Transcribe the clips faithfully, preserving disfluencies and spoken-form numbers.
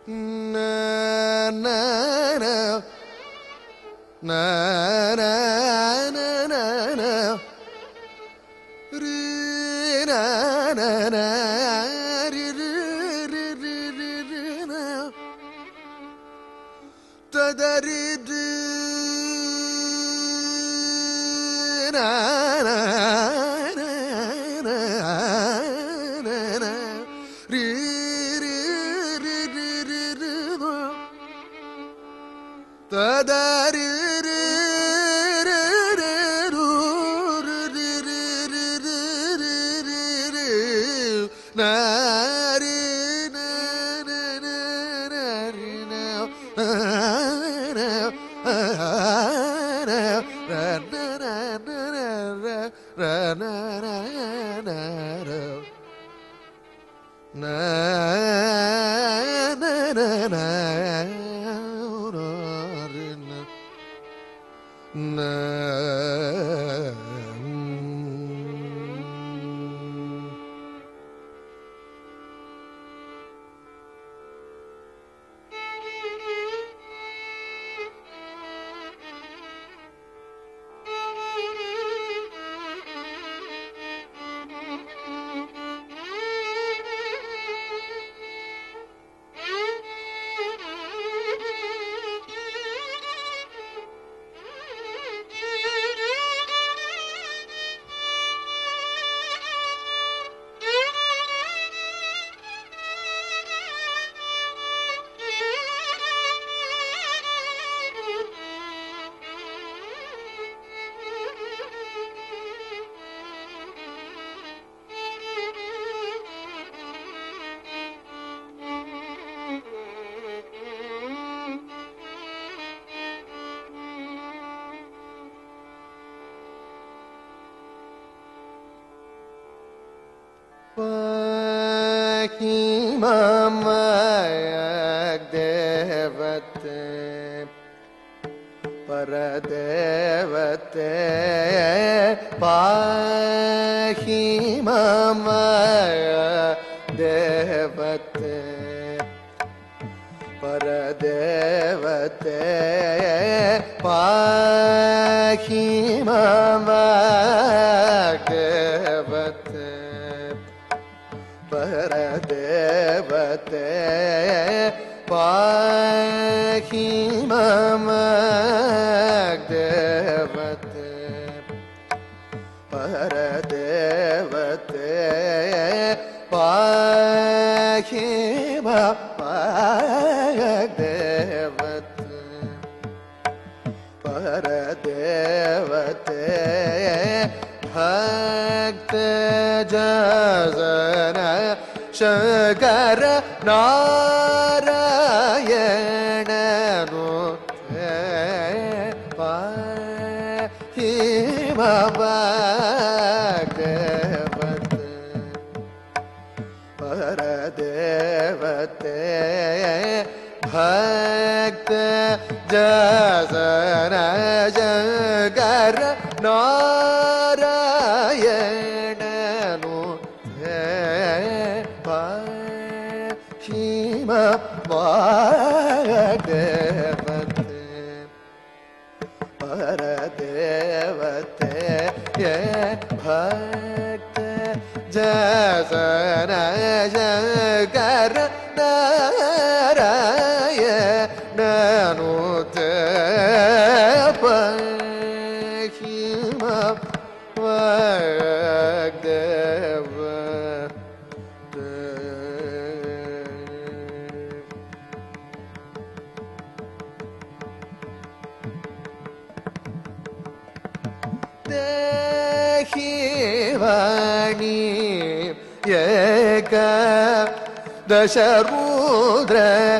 दशरुद्र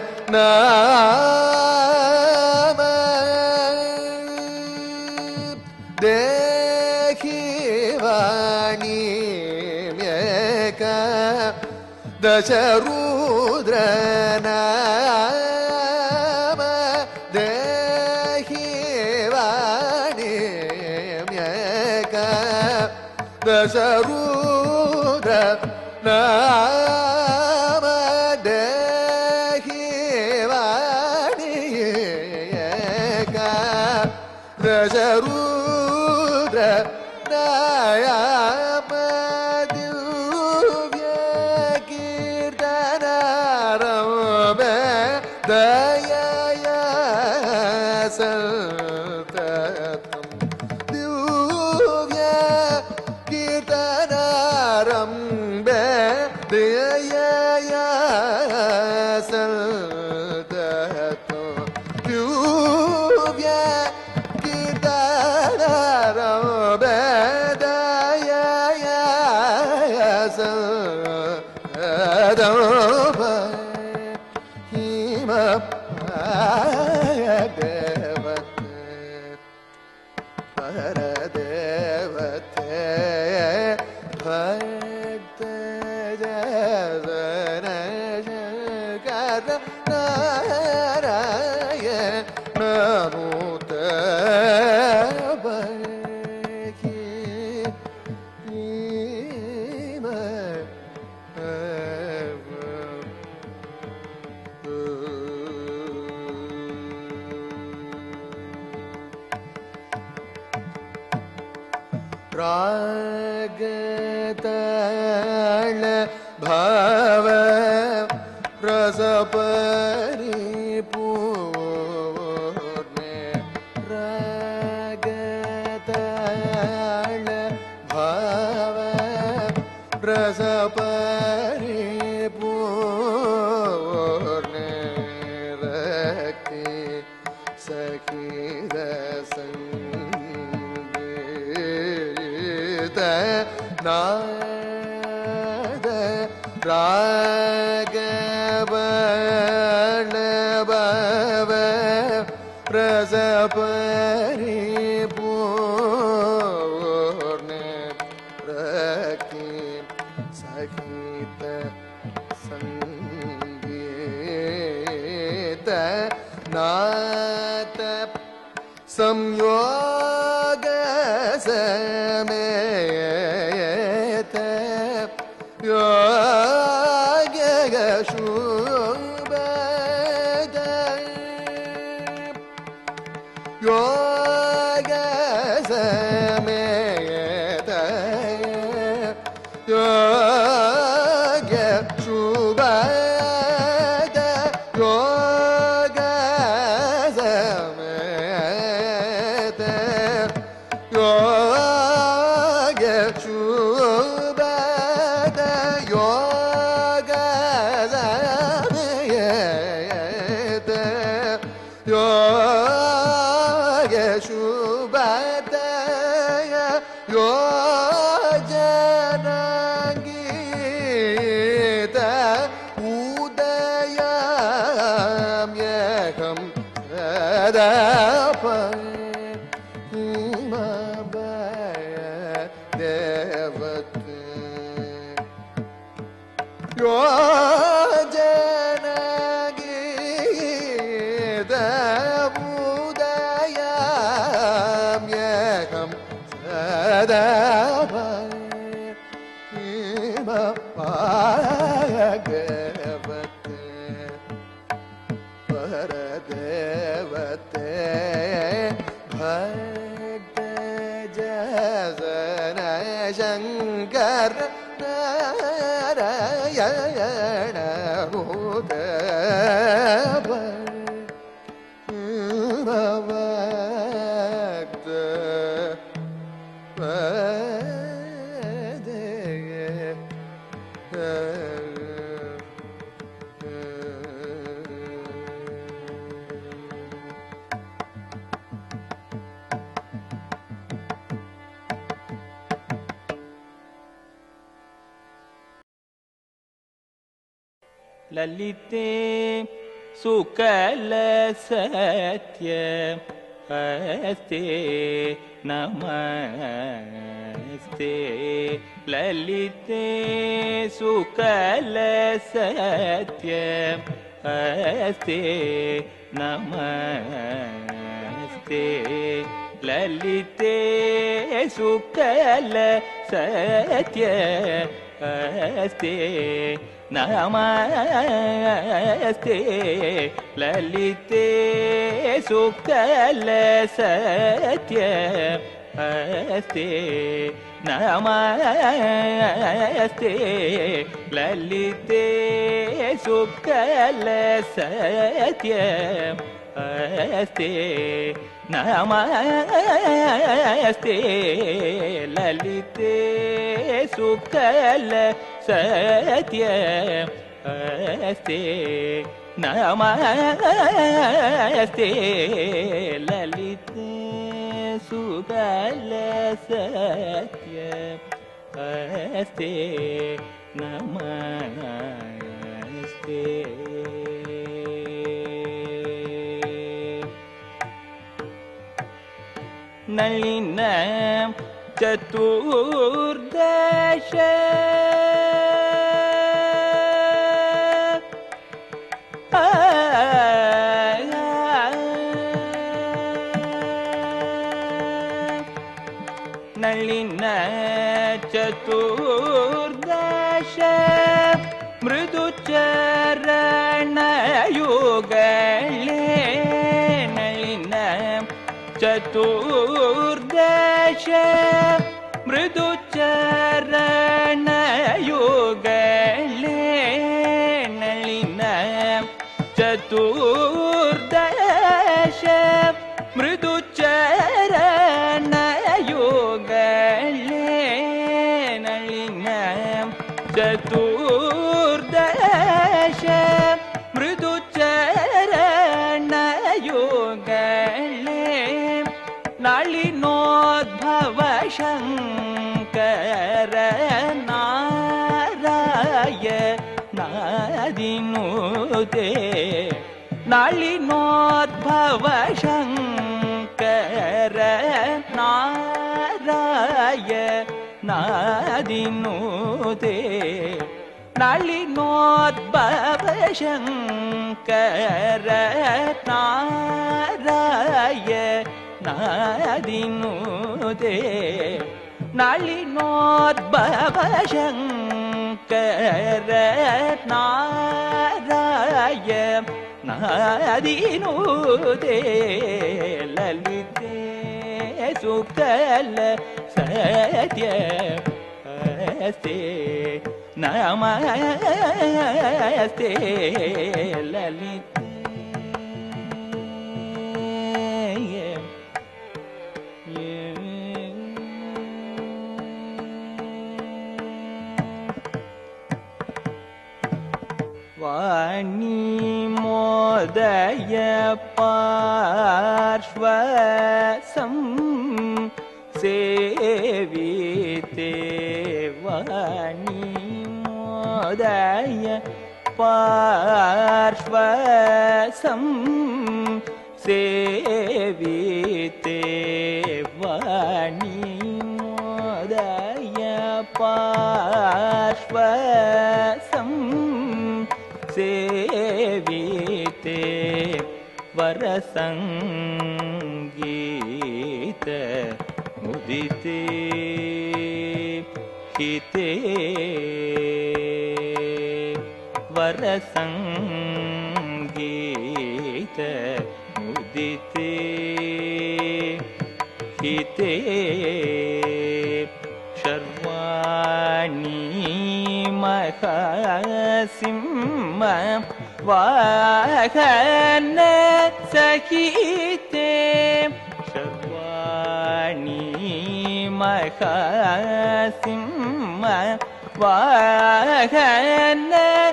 नाम देहि वाणीं एका दशरुद्र नाम देहि वाणीं एका दशरुद्र नाम देहि दशरुद्र नायाम दिव्य कीर्तनारम्भ दयया सततम् दिव्य कीर्तनारम्भ दयया सततम् दिव्य कीर्तनारम्भ दयया सततम् हिम परदेवते भक्त जन शंकर नारायण नमोत रागतल भाव रस परिपूर्णे रागतल भाव रस परिपूर्णे रखे सखी नाद रागवल भव रस परिपूर्णे रखे सहित संगीत नात संयोग समेत योग शुभद योग समेत योग शुभद योग समेत योग शुभद योग समेत योग शुभद योजनगीत उदयम्यहं सदा योजनगीत उदयम्यहं सदा भागवते परदेवते भक्त जन शंकर नारायण भूत भक्त ललिते सुकल सत्य हस्ते नमस्ते ललिते सुकल सत्य हस्ते नमस्ते ललिते सुकल सत्य अस्ते नमस्ते ललिते सुकलसत्य अस्ते नमस्ते ललिते सुकलसत्य अस्ते नमस्ते ललिते सुकलसत्य अस्ते नमस्ते ललिते सुकलसत्य अस्ते नमस्ते नलिन चतुर्दश नलिन चतुर्दश मृदुचरणयुगले नलिन चतुर्दश मृदुचरणयुगले नलिन चतुर्दश मृदुचरणयुगले नलिन चतुर्दश मृदुचरणयुगले नलिनोद्भव शङ्कर नारायणादिनुते नलिनोद्भव शङ्कर नारायणादिनुते नलिनोद्भव शङ्कर नारायणादिनुते नलिनोद्भव शङ्कर नारायणादिनुते ललिते सुकलसत्य अस्ते नमस्ते ललिते वाणी मोदय पार्श्व सेविते वाणी मोदय पार्श्व सेविते वाणी मोदय पार्श्व सेविते वरसंगीत मुदिते हिते वरसंगीत मुदिते हिते शर्वाणी महासिंह वाहन सहिते शर्वाणी महासिंह वाहन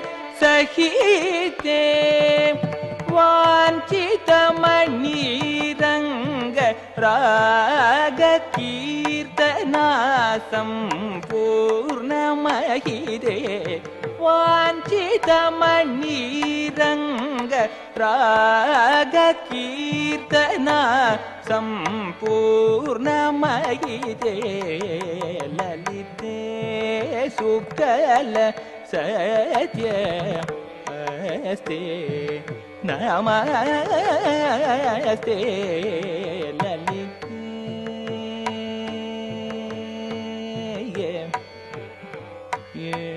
सहिते वाञ्छितमणिरङ्ग रागकीर्तना सम्पूर्णमहिते वाञ्छितमणिरङ्ग रागकीर्तना सम्पूर्णमहिते ललिते सुकलसत्य अस्ते नमस्ते ललिते ये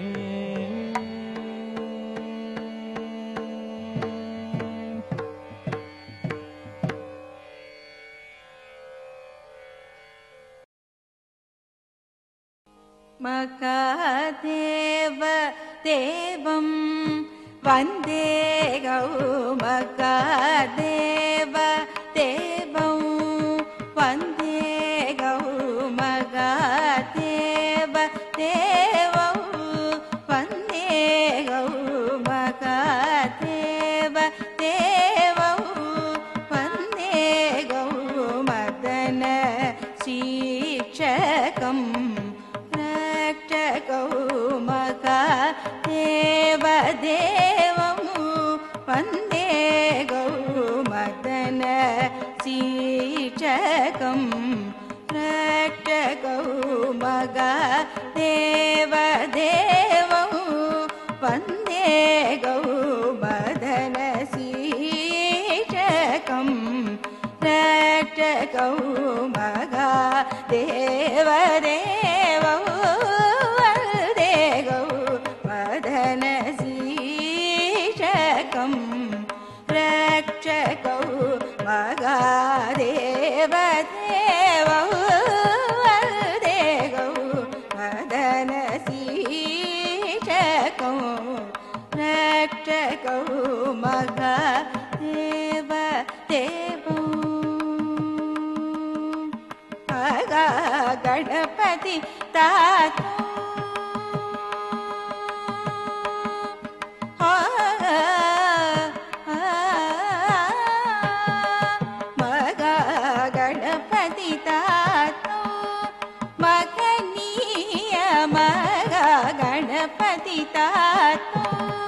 மகாதேவ தேவம் வந்தே கௌ மகாதேவ தேவம் வந்தே கௌ மகாதேவ தேவம் வந்தே கௌ மகாதேவ தேவம் வந்தே கௌ மதன சீட்சகம் ரட்சகௌ மகாதேவ தேவம் வந்தே கௌ மதன சீட்சகம் ரட்சகௌ மகாதேவ தேவம் வந்தே கௌ மதன சீட்சகம் ரட்சகௌ மகாதேவ தேவம் வந்தே கௌ மதன சீட்சகம் ரட்சகௌ மகாதேவ தேவம் வந்தே கௌ மதன சீட்சகம் ரட்சகௌ மகாதேவ தேவம் மகா கணபதி தாத்தோ மகா கணபதி தாத்தோ மகனீய மகா கணபதி தாத்தோ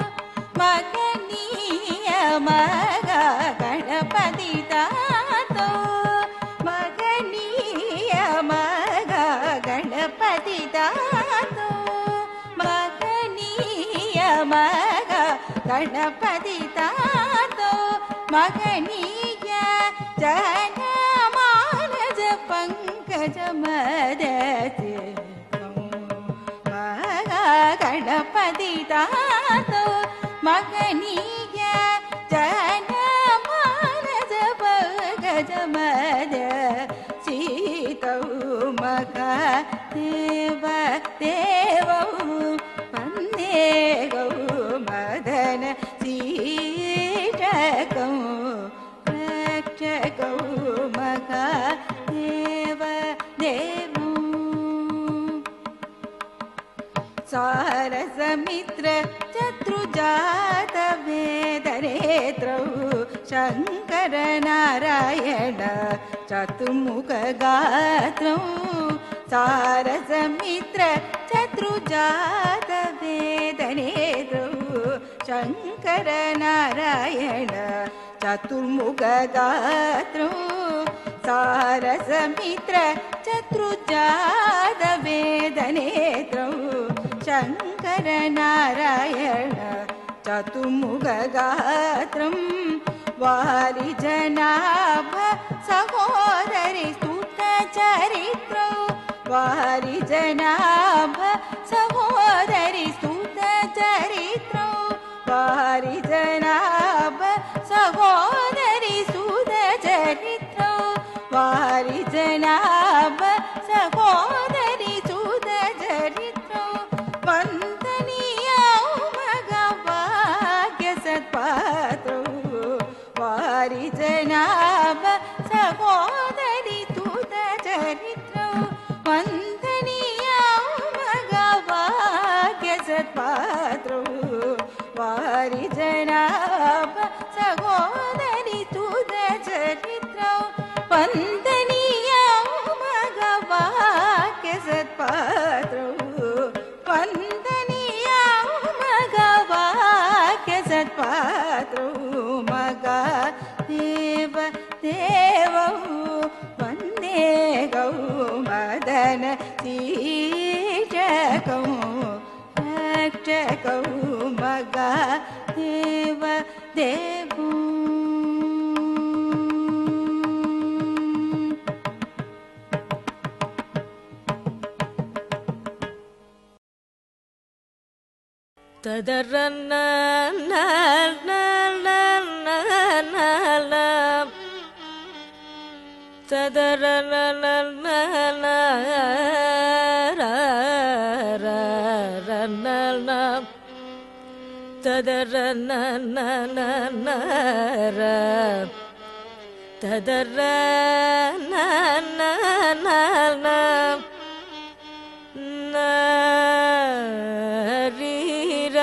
மகனீய மகா கணபதி தாத்தோ மகனீய மகா கணபதி தாத்தோ மகனீய மகா கணபதி தாத்தோ மகனீய ஜனமானஜ பங்கஜ மததி மகா கணபதி தாத்தோ மகனீய ஜனமானஜ பங்கஜ மத சீதௌ மகாதேவ தேவௌ வந்தே கௌ மதன சீட்சகௌ ரட்சகௌ மகாதேவ தேவம் சாரசமித்ர சத்ருஜாத வேதரேத்ரௌ சங்கர நாராயண சதுர்முக காத்ரௌ சாரசமித்ர சத்ருஜாத வேதரேத்ரௌ சங்கர நாராயண சதுர்முக காத்ரௌ சாரசமித்ர சத்ருஜாத வேதநேத்ரௌ சங்கர நாராயண சதுர்முக காத்ரம் வாரிஜனாப சகோதரி ஸ்துத சரித்ரௌ வாரிஜனாப சகோதரி ஸ்துத சரித்ரௌ வாரிஜனாப சகோதரி சுத சரித்ரௌ வாரிஜனாப சகோதரி சுத சரித்ரௌ வந்தனீயௌ மகபாக்ய சத்பாத்ரௌ வாரிஜனாப சகோதரி சுத சரித்ரௌ வந்தனீயௌ மகபாக்ய சத்பாத்ரௌ வாரிஜனாப சகோதரி சுத சரித்ரௌ வந்தனீயௌ மகவாக்ய சத்பாத்ரௌ வந்தனீயௌ மகவாக்ய சத்பாத்ரௌ மகாதேவ தேவௌ வந்தே கௌ மதன சீட்சகௌ ரட்சகௌ மகாதேவ தேவம் ததரன ததரன ததர நர ததர ரீர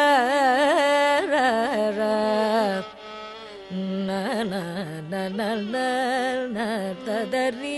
ததரீ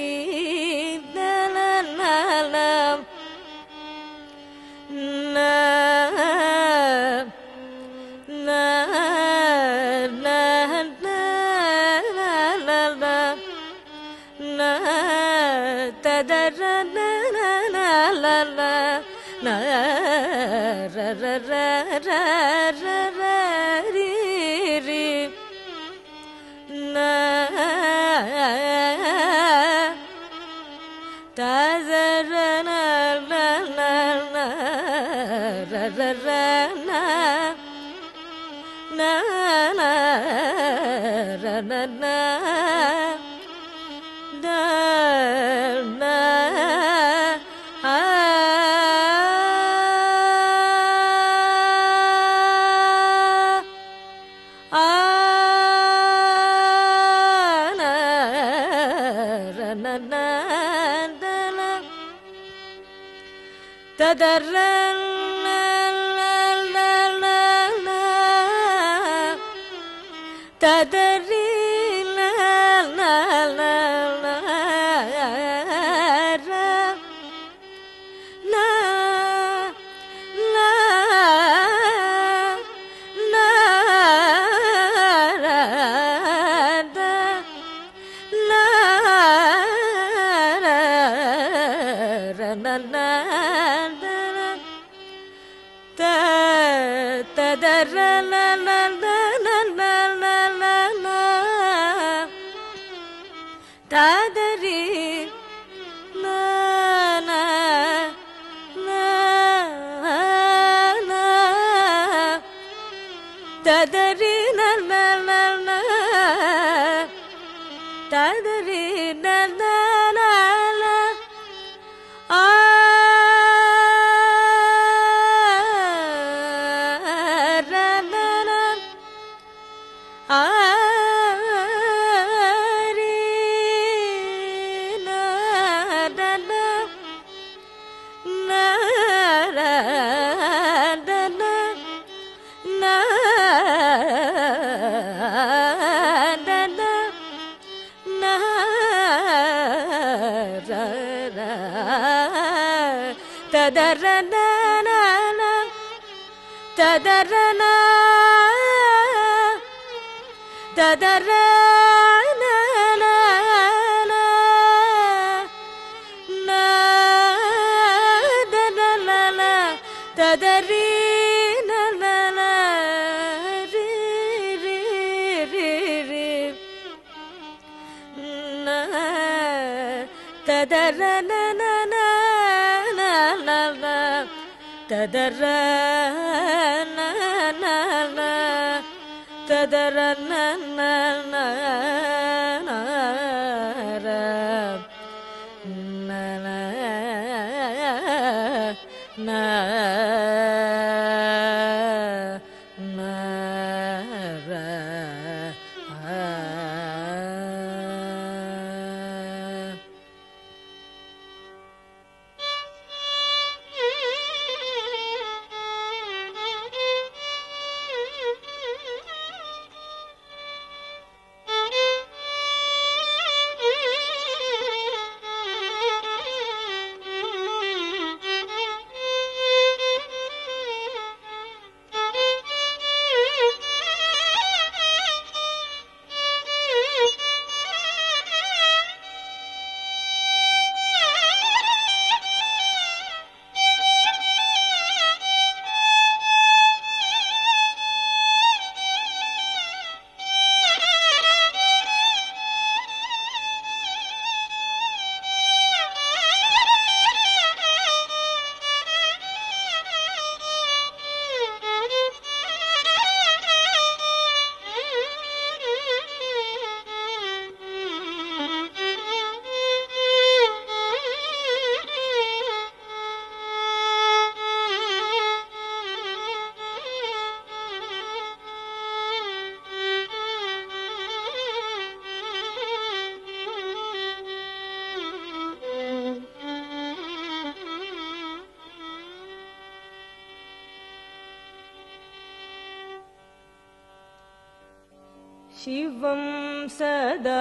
शिवं सदा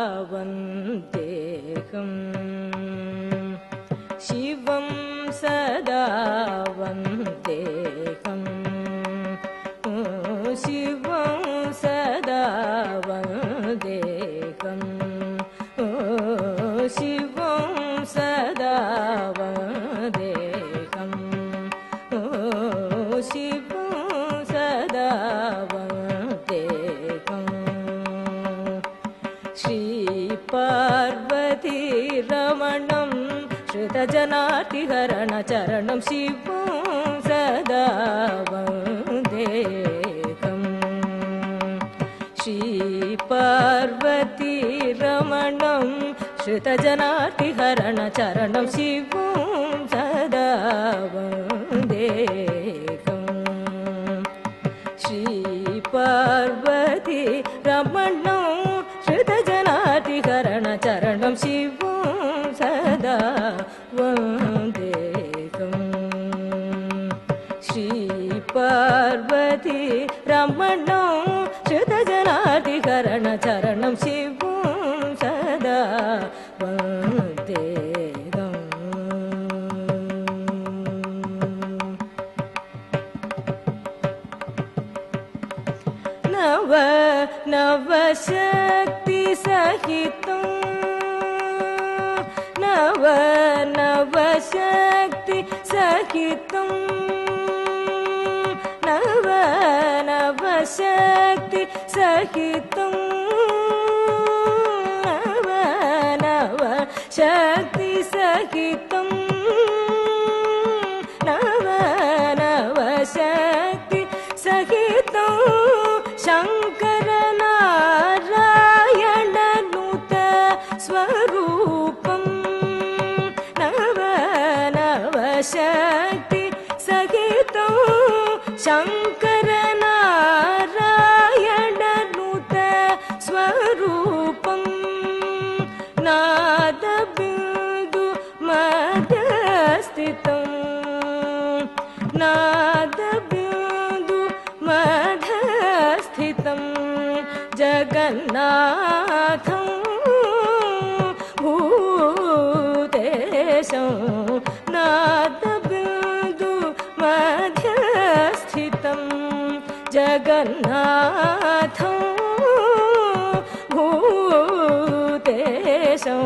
वन्देऽहं शिवं सदा वन्देऽहं शिवं सदा वन्देऽहं शिवं सदा वन्देऽहं शिवं सदा वन्देऽहं श्रीपार्वती रमणं श्रुतजनातिहरणचरणं शिवं सदा वन्देऽहं श्रीपार्वती रमणं श्रुतजनातिहरणचरणं शिवं सदा वन्देऽहं श्रीपार्वती रमणं श्रुतजनातिहरणचरणं शिवं सदा वन्देऽहं श्रीपार्वती रमणं श्रुतजनातिहरणचरणं शिवं सदा वन्देऽहं नव नवशक्तिसहितं नव नवशक्तिसहितं नव नवशक्तिसहितं नव नवशक्तिसहितं नव नवशक्तिसहितं शङ्करनारायणनुत स्वरूपं नव नवशक्तिसहितं शङ्करनारायणनुत स्वरूपं नादबिन्दु मध्यस्थितं नादबिन्दु मध्यस्थितं जगन्नाथं भूतेशं नादबिन्दु मध्यस्थितं जगन्नाथं भूतेशं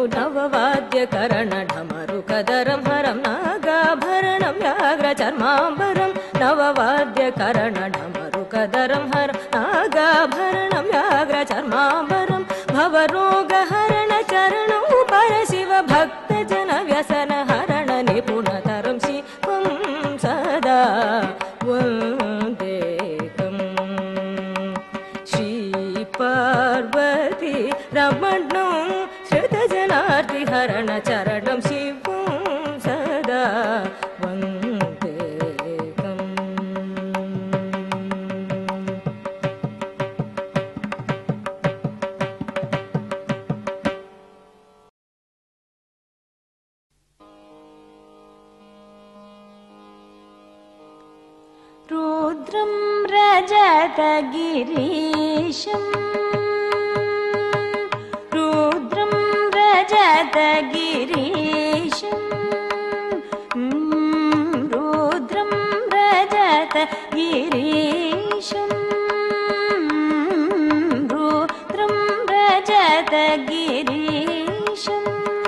नववाद्यकरणढमरुकदरं हरं नागाभरणं व्याघ्रचर्माम्बरं नववाद्यकरणढमरुकदरं हरं नागाभरणं व्याघ्रचर्माम्बरं भवरोगहरणचरणं परशिव भक्तजनव्यसनहरण निपुणतरं शिवं सदा वन्देऽहं श्रीपार्वती रमणं श्रुतजनार्तिहरणचरणं शिवं सदा वन्देऽहं रुद्रं रजतगिरीशं रुद्रं रजतगिरीशं रुद्रं रजतगिरीशं रुद्रं रजतगिरीशं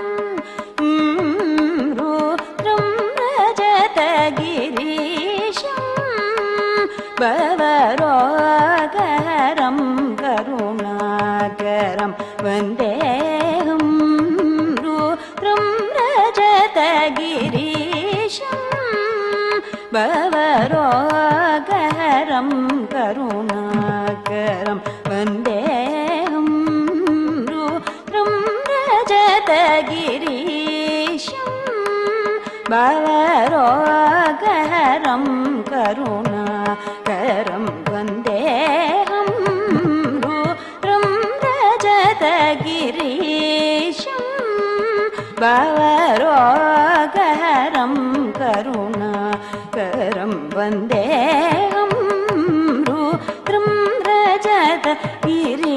रुद्रं रजतगिरीशं भवरोगहरं करुणाकरं वन्देऽहं रुद्रं रजतगिरीशं भवरोगहरं करुणाकरं वन्देऽहं रुद्रं रजतगिरीशं भवरोगहरं करुणाकरं वन्देऽहं रुद्रं रजतगिरीशं भवरोगहरं करुणाकरं वन्देऽहं रुद्रं रजतगिरीशं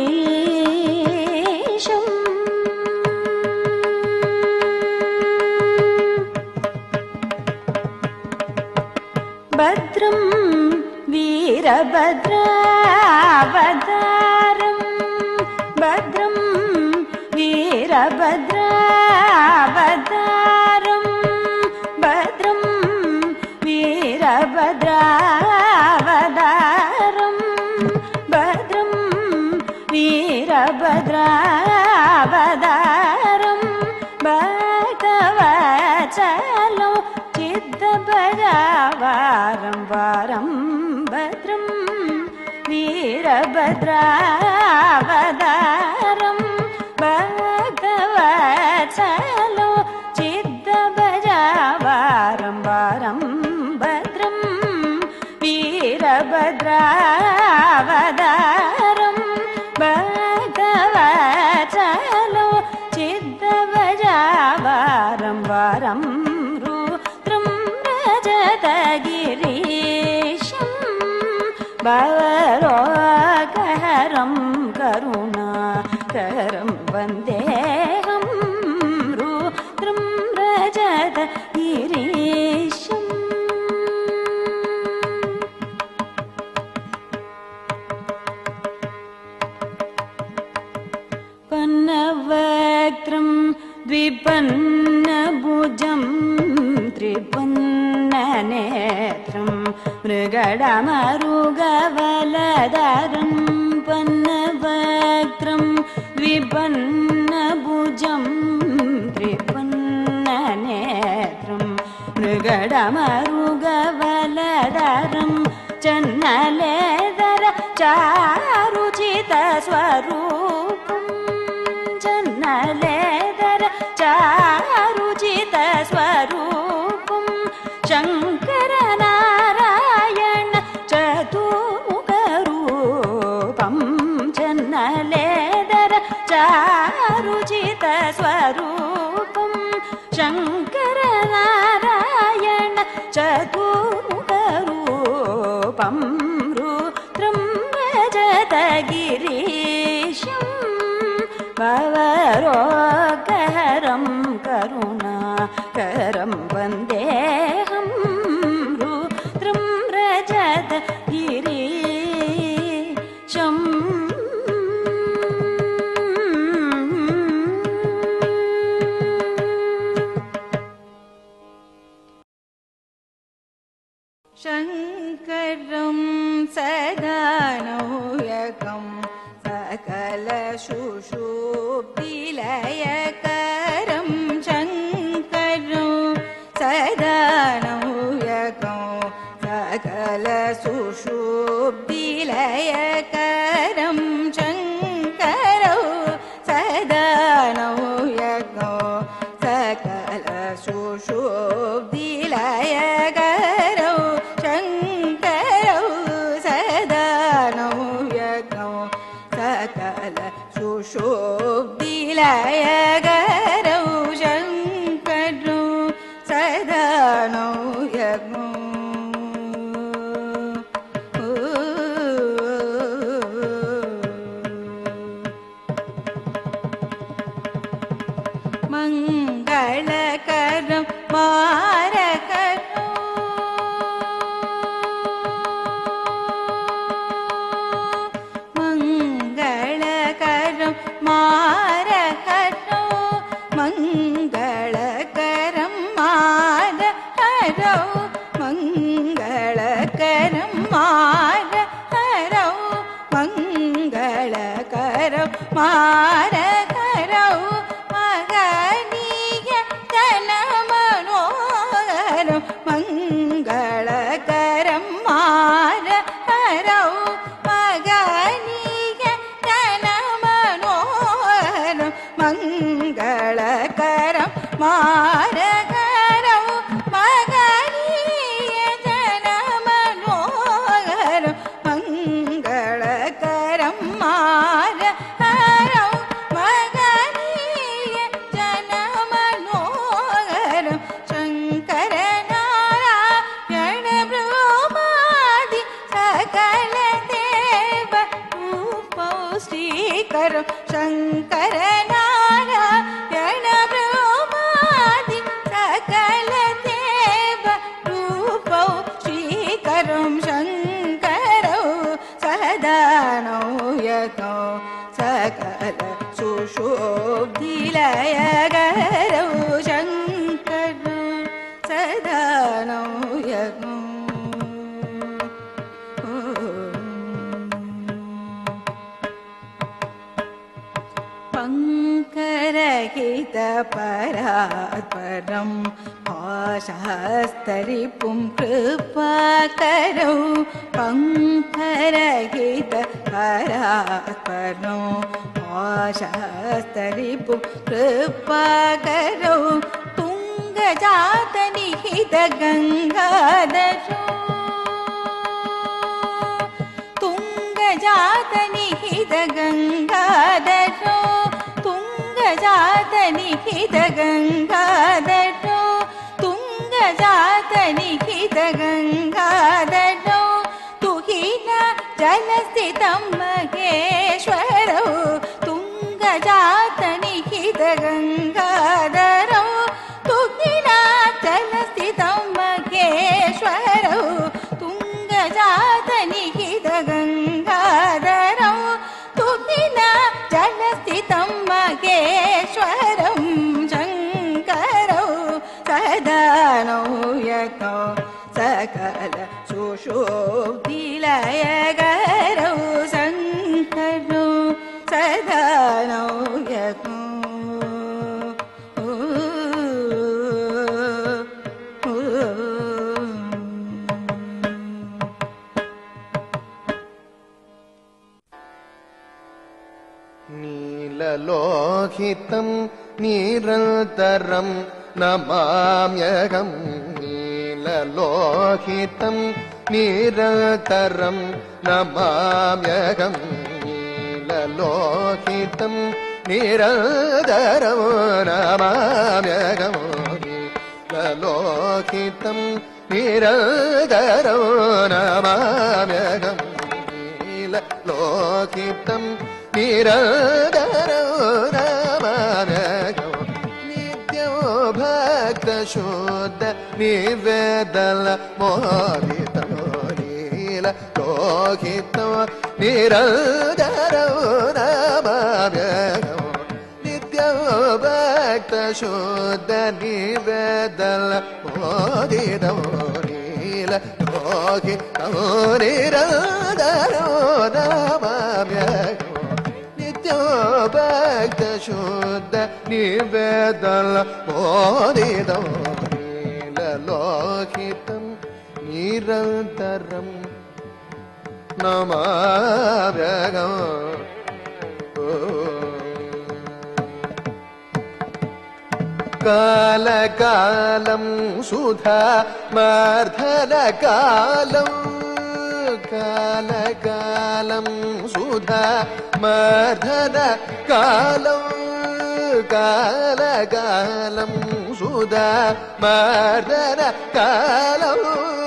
वीरभद्रावतारं भक्तवत्सलं चित्तभजावारं वारं भद्रं वीरभद्रावतारं भक्तवत्सलं चित्तभजावारं वारं भद्रं वीरभद्रावतारं भक्तवत्सलं चित्तभजावारं वारं रुद्रं रजतगिरीशं भवरोगहरं करुणाकरं वन्देऽहं रुद्रं रजतगिरीशम् पन्नवक्त्रं द्विपन्नभुजं त्रिपन्ननेत्रं मृगडमरुगवलधरं पन्नवक्त्रं द्विपन्नभुजं त्रिपन्ननेत्रं मृगडमरुगवलधरं चन्नलेदर चारुचितस्वरूपं चन्नलेदर चारुचितस्वरूपं शङ्करनारायण चतुर्मुखरूपं चन्नलेदर चारुचितस्वरूपं शङ्करनारायण चतुर्मुखरूपं रुद्रं रजतगिरीशं भवरोगहरं करुणाकरं वन्देऽहं रुद्रं रजतगिरीशम् शङ्करं सदानौयकं सकलशुशुभिलयकरं शङ्करं सदानौयकं सकलशुशुभिलयकरं शङ्करं सदानौयकं सकलशुशुभिलयकरं शङ्करं सदानौयकं सकलशुशुभिलयकरं शङ्करं सदानौयकम् मङ्गलकरं मारकरं मङ्गलकरं मारकरं मङ्गलकरं मारकरं मङ्गलकरं मारकरं मङ्गलकरं मारकरं मङ्गलकरं मारकरं मगनीय जनमनोहरं मङ्गलकरं मारकरं मगनीय जनमनोहरं मङ्गलकरं मारकरं मगनीय जनमनोहरं शङ्करनारायण ब्रह्मादि सकल देव रूपं श्रीकरं शङ्करनारायण ब्रह्मादि सकल देव रूपं श्रीकरं शङ्करं सदानौयकं सकल सुशोभिलयकरं शङ्करं सदानौयकम् பங்கரகித பராத்பரம் பாசாஸ்தரிப்பும் கிருபாகரோ பங்கரகித பராத்பரம் பாசாஸ்தரிப்பும் கிருபாகரோ துங்கஜாத நிஹித கங்காதரோ துங்கஜாத நிஹித கங்காதரோ துங்கஜாத நிஹித கங்காதரோ துங்கஜாத நிஹித கங்காதரோ துஹின ஜலஸ்திதம் மகேஸ்வரோ துங்கஜாத நிஹித கங்காதரோ துஹின ஜலஸ்திதம் மகேஸ்வரோ துங்கஜாத நிஹித கங்காதரோ துஹின ஜலஸ்திதம் மகேஸ்வரம் சங்கரோ சதானோ யதோ சகல சுஷுப்திலயகரோ சங்கரோ சதானோ யதோ நீலலோகிதம் நிரந்தரம் நமாம்யகம் நீலலோகிதம் நிரந்தரம் நமாம்யகம் நீலலோகிதம் நிரந்தரம் நமாம்யகம் நீலலோகிதம் நிரந்தரம் நமாம்யகம் நீலலோகிதம் நிரந்தரோ நமாம்யகம் நித்யோ பக்த சுத்த நிவேதல மோதிதோ நீல லோகிதோ நிரந்தரோ நமாம்யகம் நித்யோ பக்த சுத்த நிவேதல மோதிதோ நீல லோகிதோ நிரந்தரோ நமாம்யகம் பக்த சுத்த நிவேதல மோதிதோ நீலலோகிதம் நிரந்தரம் நமாம்யகம் காலகாலம் சுதா மர்தன காலம் காலகாலம் சுதா மர்தன காலம் காலகாலம் சுதா மர்தன காலம்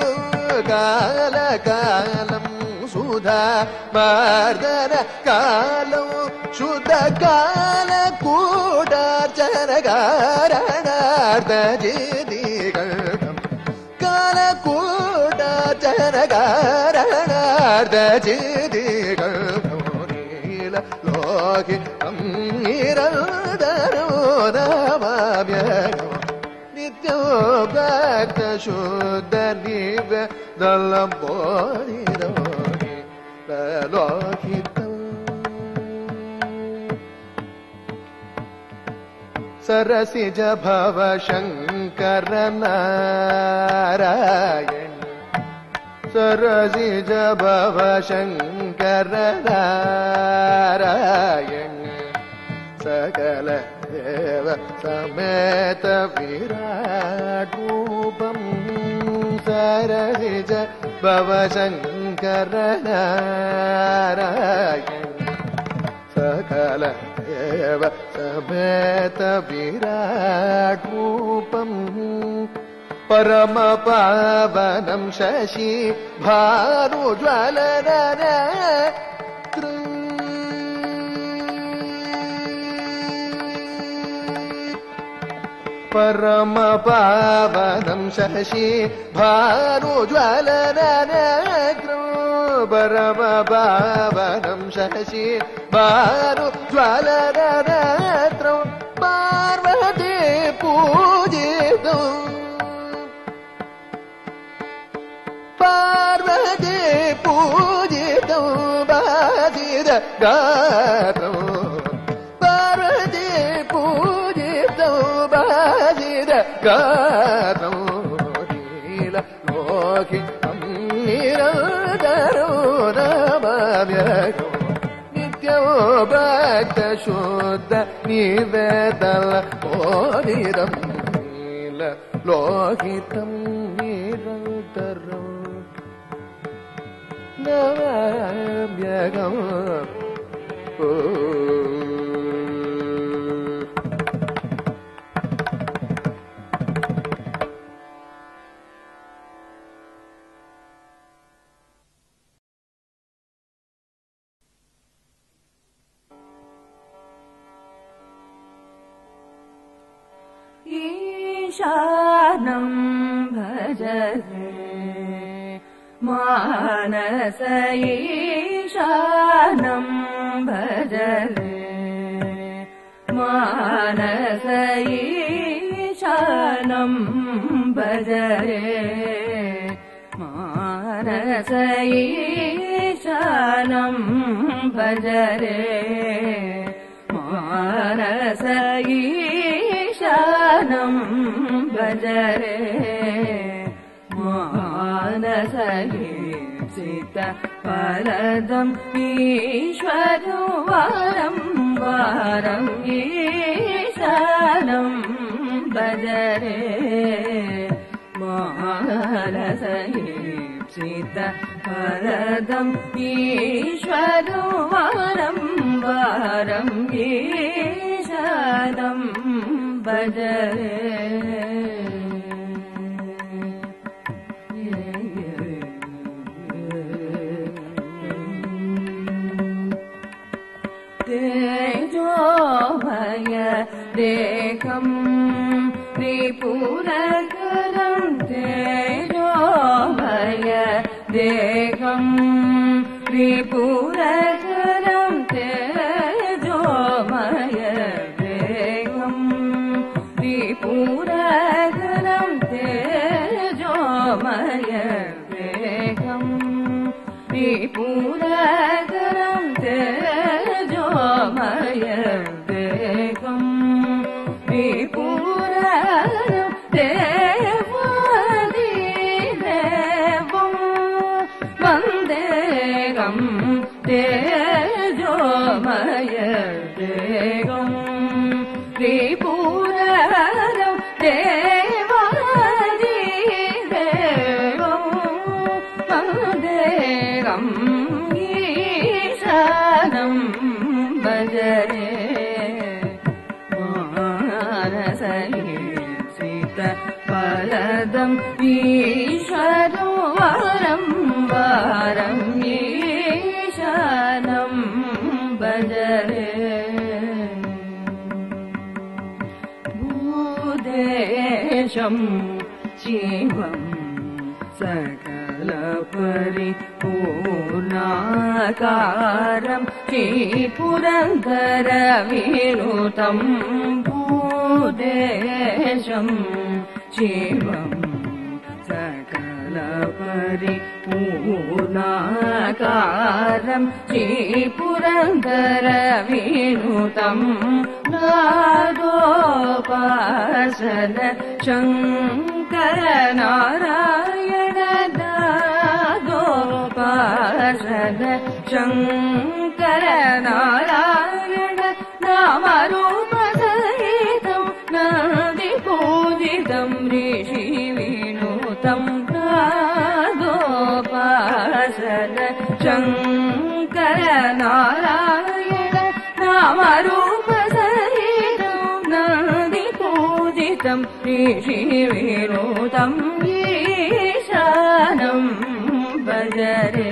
காலகாலம் சுதா மர்தன காலம் சுத கால கூடார்ச்சன காரணார்த்த ஜீதிகள்கம் கால கூடார்ச்சன காரணார்த்த ஜீதிகள்கம் நீல லோகிதம் நிரந்தரோ நமாம்யகம் நித்யோ பக்த சுத்த நிவேதல மோதிதோ நீலலோகிதம் सरसिज भव शंकर नारायण सरसिज भव शंकर नारायण सकल देव समेत विराट रूपम सरसिज भव शंकर नारायण सकल देव समेत विराट रूपम परम पावनम शशि भानुज्वलन परम पावनम शशि भानुज्वलन परम पावनम शशि भानुज्वलन पार्वती पूजितो पार्वती पूजितो बाधिर गातो पार्वती సాగరం నీల లోహితం నిరంతరం రమవ్యగం నిత్యం భక్త శుద్ధ నివేదల మోదిరం నీల లోహితం నిరంతరం నమవ్యగం ईशानं भजते मानस ईशानं भजते मानस ईशानं भजते मानस ईशानं भजते मानस ईशानं भजरे मानसहीप्सित परदम् ईश्वरो वरं वरम् ईशानं भजरे मानसहीप्सित परदम् ईश्वरो वरं वरम् ईशानं भजरे तेजोमय देहं त्रिपुरकरं तेजोमय देहं त्रिपुरकरं तेजोमय देहं त्रिपुरकरं तेजोमय देहं त्रिपुरकरं तेजोमय देहं त्रिपुरकरं देवादिदेवं वन्देहं तेजोमय देहं त्रिपुरकरं देवादिदेवं वन्देहं ईशानं भजरे मानसहीप्सित फलदम् ईश्वरो वरं वरम् ईशानं भजरे भूदेशं शिवं सकलपरिपूर्णाकारं श्रीपुरन्दरविनुतं भूदेशं शिवं सकलपरिपूर्णाकारं श्रीपुरन्दरविनुतं नादोपासन शङ्कर नारायण नादोपासन शङ्कर नारायण नामरूपसहितं नादिपूजितं ऋषिविनुतं नादोपासन शङ्कर नारायण नामरूपसहितं नादिपूजितं ऋषिविनुतं ईशानं भजरे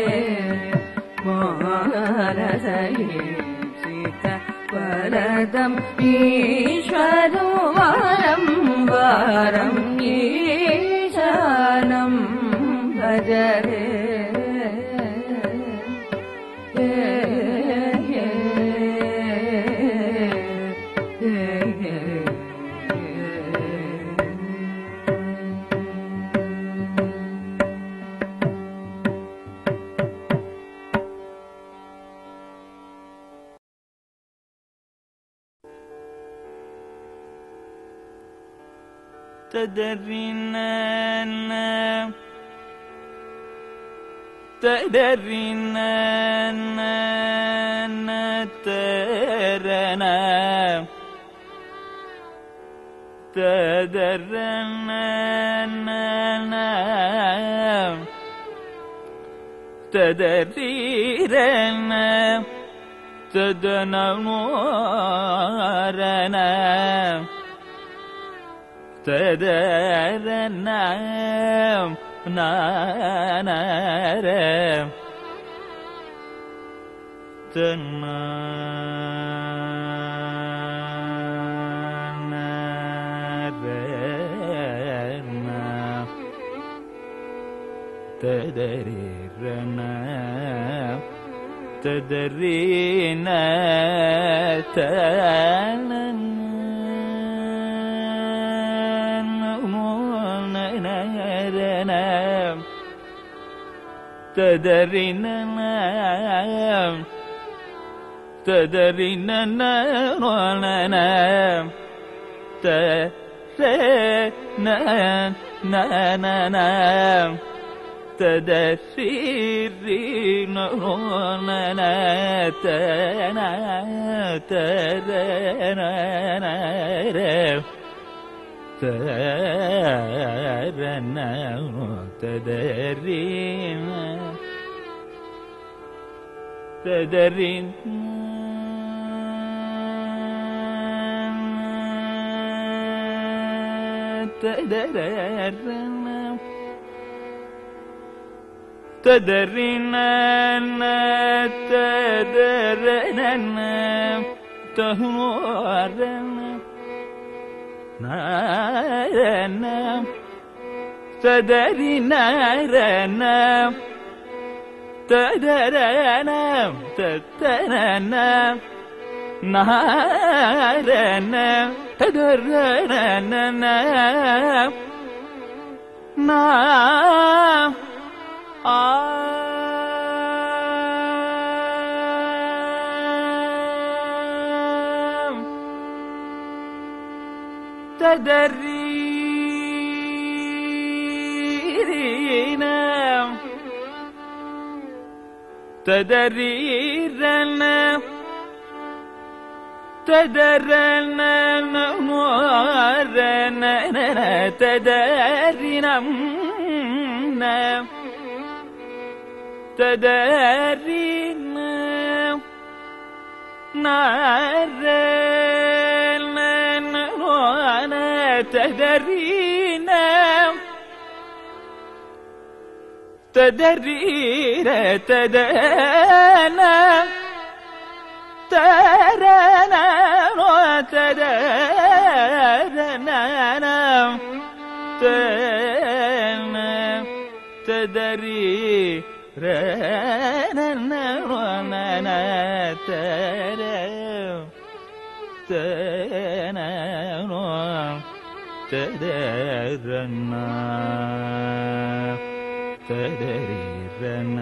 मानसहीप्सित परदम् ईश्वरो वरं वरम् ईशानं भजरे ததறின ததறின தரன ததறன ததறீரன ததனமோரன ததரன நானர தன்ன ததரீரன ததரீன தனன ததறின ததறின ததறின ததசீரின தன ததன தரண ததறின ததறின ததரண ததறின ததரண தஹோரண நாரண ததறின ததரண ததரண நாரண ததரண நா ஆ ததரீன ததரீரன ததரண மோரன ததரினம் ததரின நாரண ததரீன ததரீர ததன தரண ததரண தன ததரி ரன தர தன ததரண ததரிரண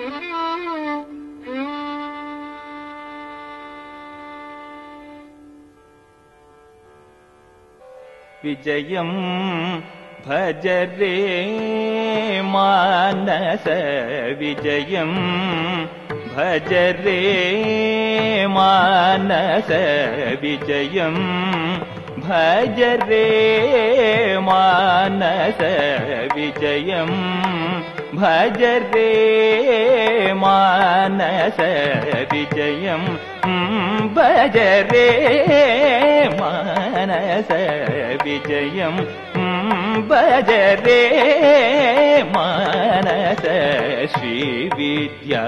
विजयं भज रे मानस विजयं भज रे मानस विजयं भज रे मानस विजयं भज रे मानस विजयं भज रे मानस विजयं भज रे मानस श्री विद्या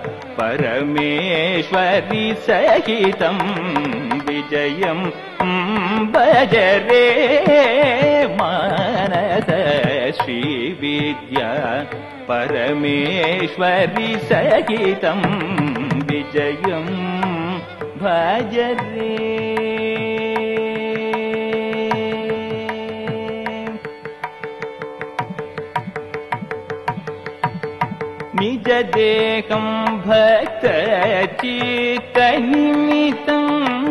परमेश्वरी सहितं विजयं भज रे मानस श्री विद्या परमेश्वरी सहितं विजयं भज रे निज देहं भक्त चित्त निमित्तं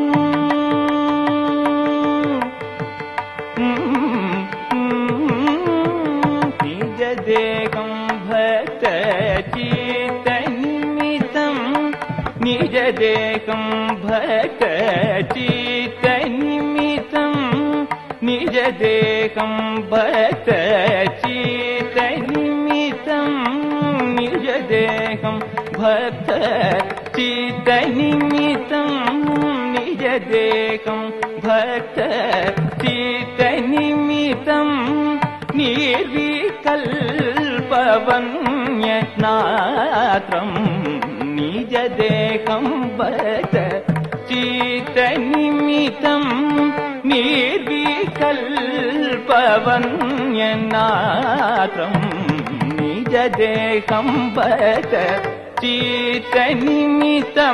निज देहं भक्त चित्त निमित्तं निज देहं भक्त चित्त निमित्तं निज देहं भक्त चित्त निमित्तं निज देहं भक्त चित्त निमित्तं निज देहं भक्त चित्त निमित्तं निर्विकल्पवन्यनात्रं निज देहं भक्त चित्त निमित्तं निर्विकल्पवन्यनात्रं निज देहं भक्त चित्त निमित्तं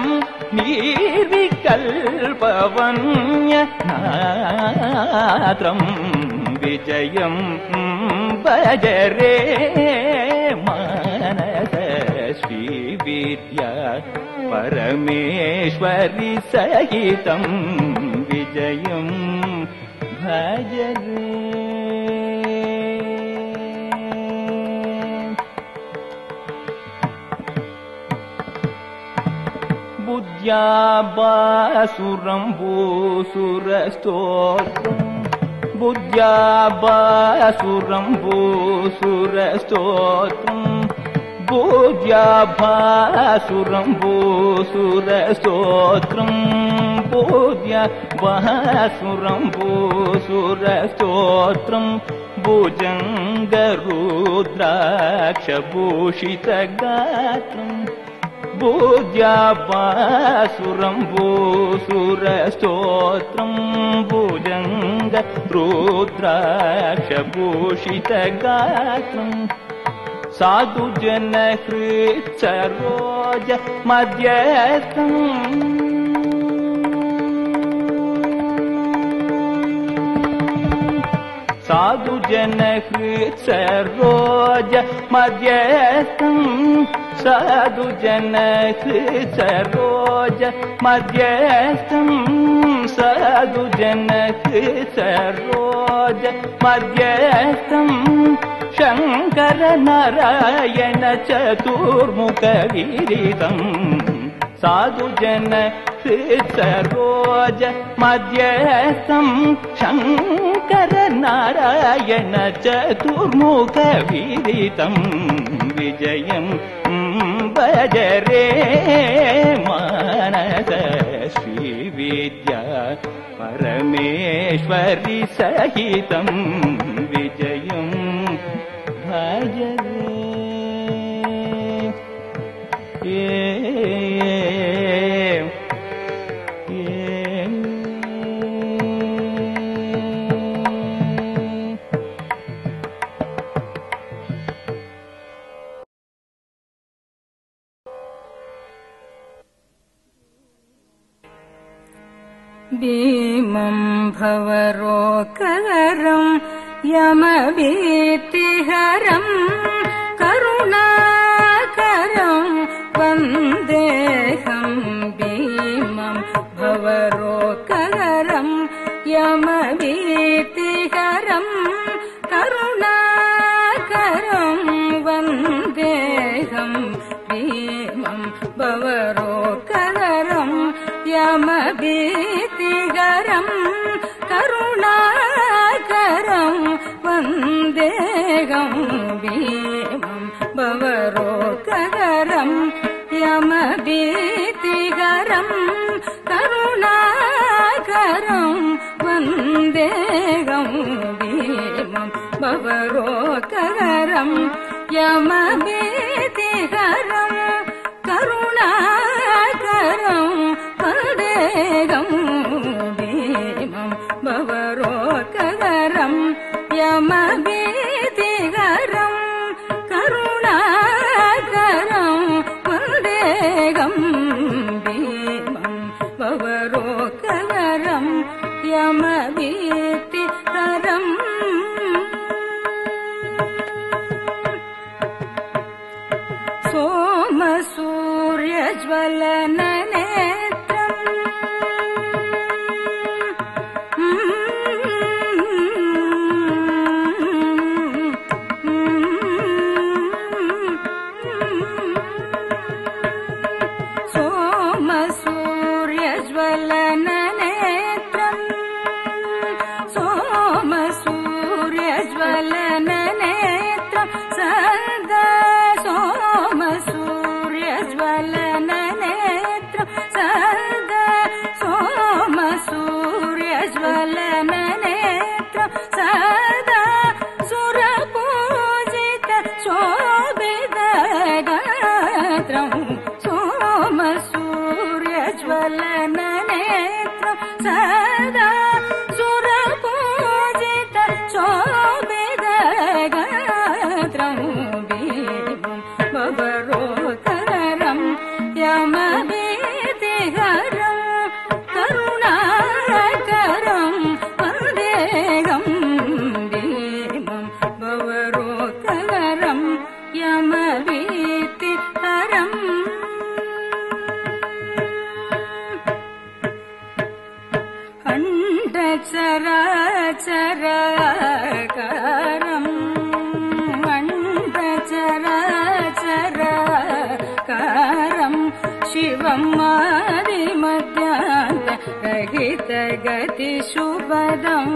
निर्विकल्पवन्यनात्रं विजयं भज रे मानस श्री विद्या परमेश्वरी सहितं विजयं भज रे बुद्ध्या बासुरं भूसुरस्तोत्रम् बुद्ध्या बासुरं भूसुरस्तोत्रम् बुद्ध्या बासुरं भूसुरस्तोत्रम् बुद्ध्या बासुरं भूसुरस्तोत्रम् भुजङ्गरुद्राक्षभूषितगात्रम् बुद्ध्या बासुरं भूसुरस्तोत्रम् भुजङ्गरुद्राक्षभूषितगात्रम् साधुजनहृत्सरोज मध्यस्थम् साधुजनहृत्सरोज मध्यस्थम् साधुजनहृत्सरोज मध्यस्थम् साधुजनहृत्सरोज मध्यस्थम् शङ्कर नारायण चतुर्मुखविदितम् साधुजनहृत्सरोज मध्यस्थम् शङ्कर नारायण चतुर्मुखविदितम् विजयं भज रे मानस श्री विद्या परमेश्वरी सहितं विजयं भज रे भीमं भवरोकरं यमभीतिहरं करुणाकरं பவரோகரம் யமபீதிகரம் கருணாகரம் வந்தேகம் பீமம் பவரோகரம் யமபீதிகரம் கருணாகரம் வந்தேகம் பீமம் பவரோகரம் யமபீதிகரம் கருணாகரம் வந்தேகம் பீமம் பவரோகரம் யமபீதிகரம் கருணாகரம் வந்தேகம் பீமம் பவரோகரம் யமபீதிகரம் சோம சூரிய ஜ்வலன நேத்ரம் சோம சூரிய ஜ்வலன நேத்ரம் சோம சூரிய ஜ்வலன நேத்ரம் சதா சோம சூரிய ஜ்வலன நேத்ரம் சதா சோம சூரிய ஜ்வலன நேத்ரம் சதா சுர பூஜித சோபித गात्रं सोम सूर्य ज्वलन नेत्रं सदा सुर पूजित शोभित गात्रं भीमं भवरोकरं यमभीतिहरं करुणाकरं वन्देहं भीमं भवरोकरं यमभीतिहरम् अण्डचराचराकारम् अण्डचराचराकारम् शिवम् आदिमध्यान्त रहितगतिशुभदम्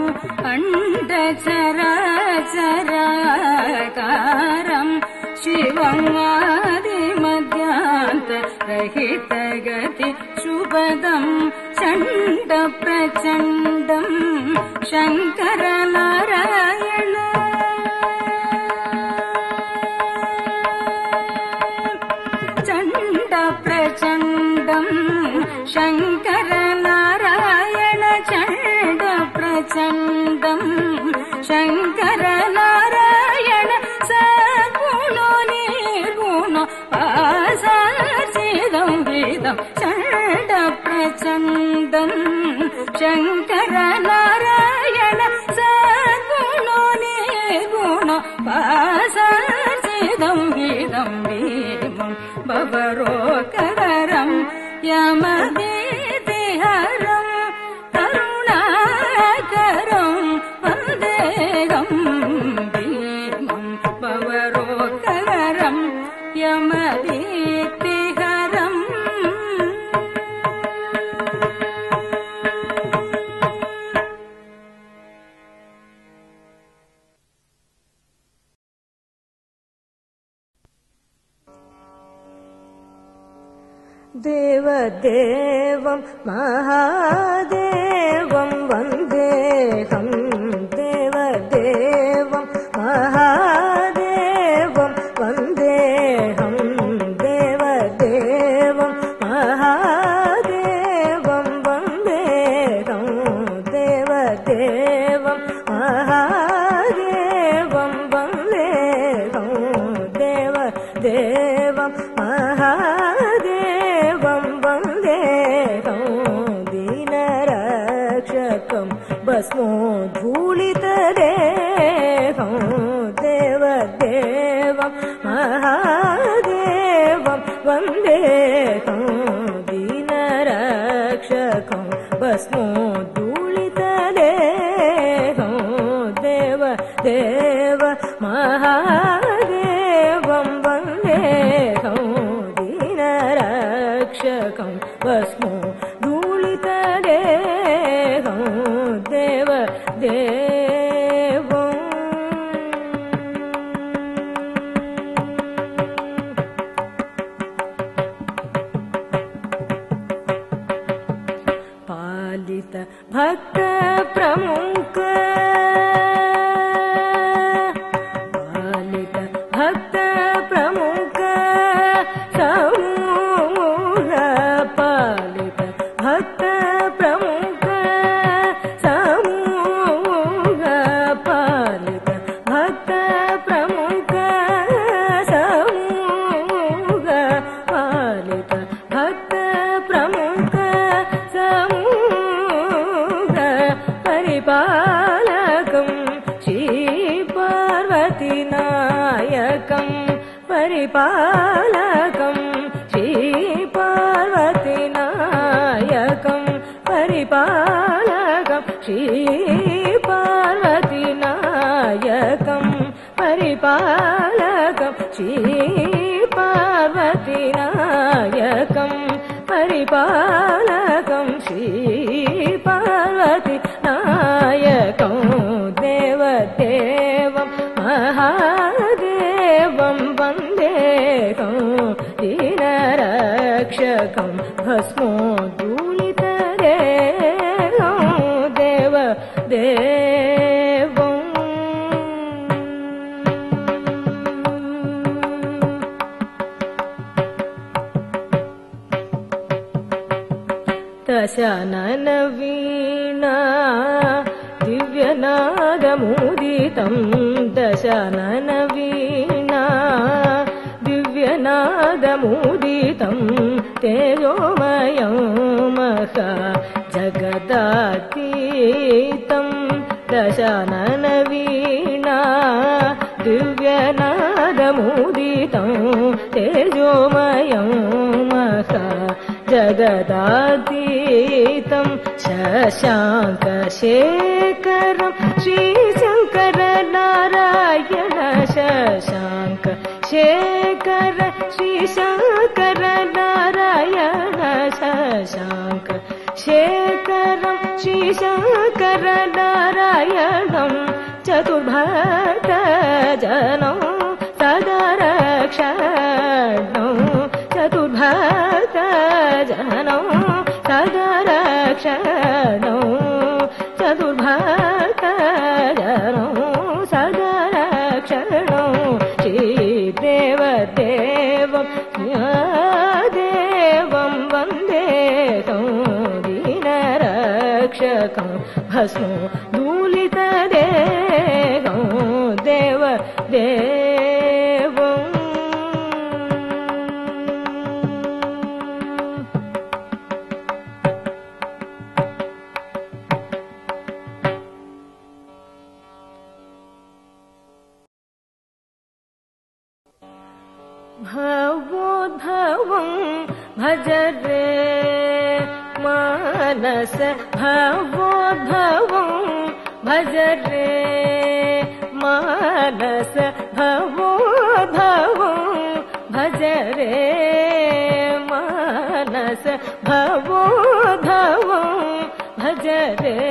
अण्डचराचराकारम् शिवम् आदिमध्यान्त रहितगति शुभदम् चण्ड प्रचण्डम् शङ्कर नारायण चण्ड प्रचण्डम् शङ्कर नारायण चण्ड प्रचण्डम् शङ्कर नारायण सगुणो निर्गुणो आसार्चिदं वेदं चण्ड प्रचण्डम् शङ्कर नारायण सगुणो निर्गुणो आसार्चिदं वेदं भीमं भवरोकरं यमभीतिहरं करुणाकरं वन्देहं भीमं भवरोकरं यमभीतिहरम् देवदेवं महादेवं वन्देहं देवदेवं महादेवं वन्देहं देवदेवं महादेवं वन्देहं देवदेवं महादेवं वन्देहं देवदेवं महादेवं वन्देहं दीनरक्षकं भस्मोद्धूलितदेहं देवदेवं महादेवं वन्देहं दीनरक्षकं भस्मोद्धूलितदेहं देवदेव महादेवं वन्देहं दीनरक्षकं रक्षकं भस्मो धूलितदेहं देव देवम् पालित भक्त प्रमुख पालित भक्त प्रमुख समूह पालित भक्त प्रमुख समूह पालित भक्त प्रमुख समूह पालित भक्त प्रमुख समूह परिपालकं श्रीपार्वतीनायकं परिपालकं श्रीपार्वतीनायकं परिपालकं श्रीपार्वतीनायकं परिपालकं श्रीपार्वतीनायकं परिपालकं श्रीपार्वतीनायकं देवदेवं महादेवं वन्देकं दीनरक्षकं भस्मो धूलितदेहं देव देवम् दशानन वीणा दिव्यनादमुदितं दशानन वीणा दिव्यनादमुदितं तेजोमयं महा जगदातीतं दशानन वीणा दिव्यनादमुदितं तेजोमयं महा जगदातीतं शशाङ्कशेखरं श्रीशङ्करनारायण शशाङ्कशेखर श्रीशङ्करनारायण शशाङ्कशेखरं श्रीशङ्करनारायणं चतुर्भक्तजनं सदरक्षणं चतुर्भक्तजनं सदरक्षणं चतुर्भक्तजनं सदरक्षणं श्रीदेवदेवं देवं वन्देकं दीनरक्षकं भस्मो धूलितदेहं देव देवम् भवोद्भवं भज रे मानस भवोद्भवं भज रे मानस भवोद्भवं भज रे मानस भवोद्भवं भज रे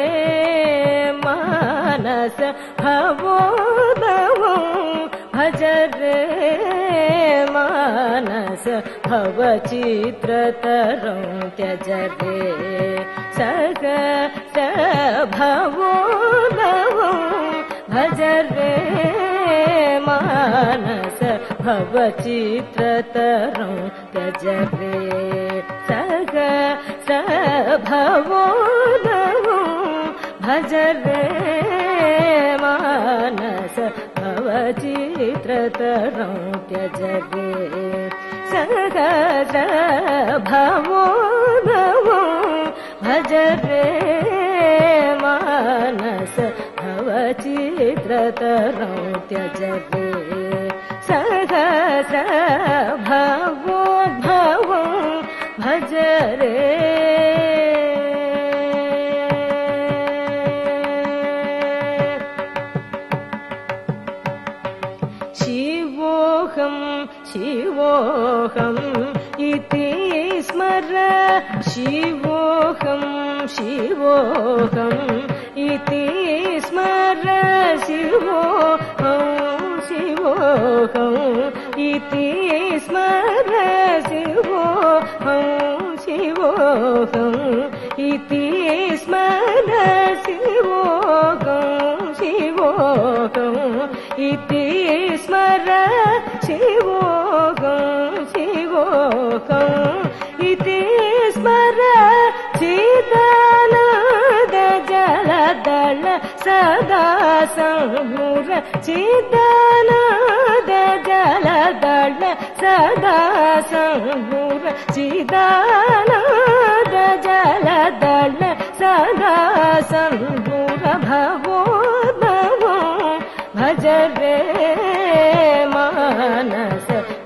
मानस भवोद्भवं भज रे मानस भवचित्रतरं त्यज रे सग भवोद्भवं भज रे मानस भवचित्रतरं त्यज रे सग भवोद्भवं भज रे मानस भवचित्रतरं त्यज रे सहस्र भवोद्भवं भज रे मानस भवचित्रतरं त्यज रे सहस्र भवोद्भवं भज रे शिवोऽहं शिवोऽहम् इति स्म स्मर शिवोऽहं शिवोऽहम् इति स्मर शिवोऽहं शिवोऽहम् इति स्मर शिवोऽहं शिवोऽहम् इति स्मर शिवोऽहं शिवोऽहम् इति स्मर शिवोऽहं शिवोऽहम् इति स्मर चिदानन्द जलदल सदा संभूर चिदानन्द जलदल सदा संभूर चिदानन्द जलदल सदा संभूर भवो भवो भज रे मानस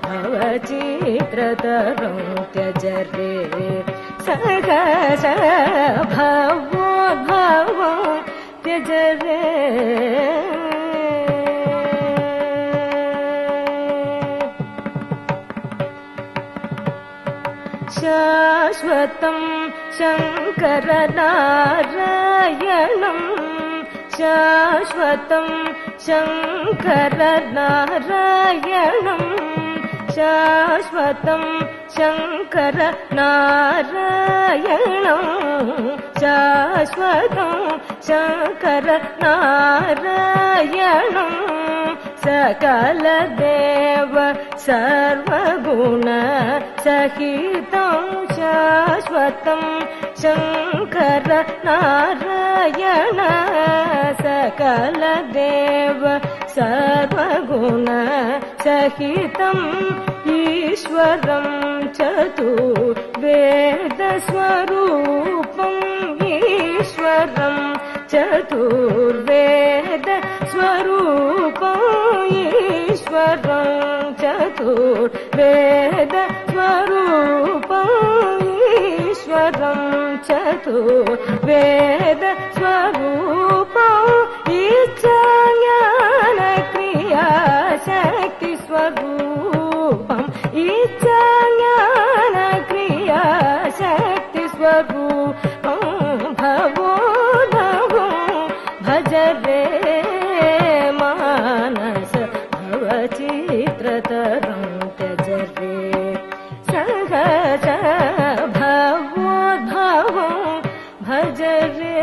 भवचित्रतरं त्यज रे सहस भवो भवो त्यज रे शाश्वतं शङ्कर नारायणं शाश्वतं शङ्कर नारायणं शाश्वतं शङ्कर नारायणं शाश्वतं शङ्कर नारायणं सकलदेव सर्वगुण सहितं शाश्वतं शङ्कर नारायण सकलदेव सर्वगुण सहितम् ईश्वरं चतुर्वेदस्वरूपम् ईश्वरं चतुर्वेदस्वरूपम् ईश्वरं चतुर्वेदस्वरूपम् ईश्वरं चतुर्वेदस्वरूपम् इच्छाज्ञानक्रियाशक्तिस्वरूपम् इच्छाज्ञानक्रियाशक्तिस्वरूपम् भवो भवो भज रे मानस भवचित्रतरं त्यज रे सहस भवो भवो भज रे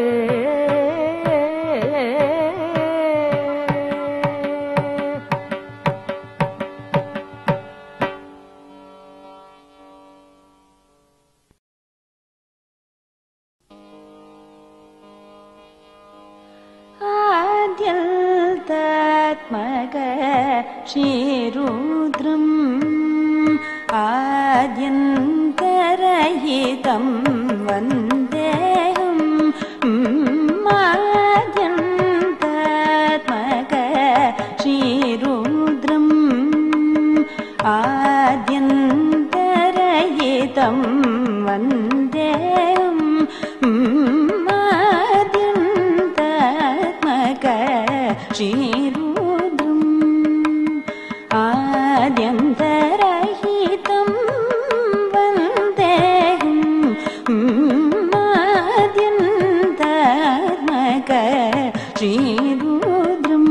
आद्यन्तात्मक श्रीरुद्रम् आद्यन्तरहितं वन्देऽहम् आद्यन्तात्मक श्रीरुद्रम् आद्यन्तरहितं वन्देऽहम् आद्यन्तात्मक श्रीरुद्रम् आद्यन्तरहितं वन्देऽहम् आद्यन्तात्मक श्रीरुद्रम्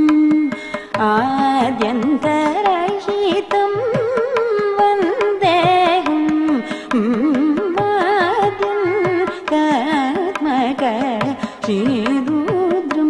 आद्यन्तरहितं वन्देऽहम् आद्यन्तात्मक श्रीरुद्रम्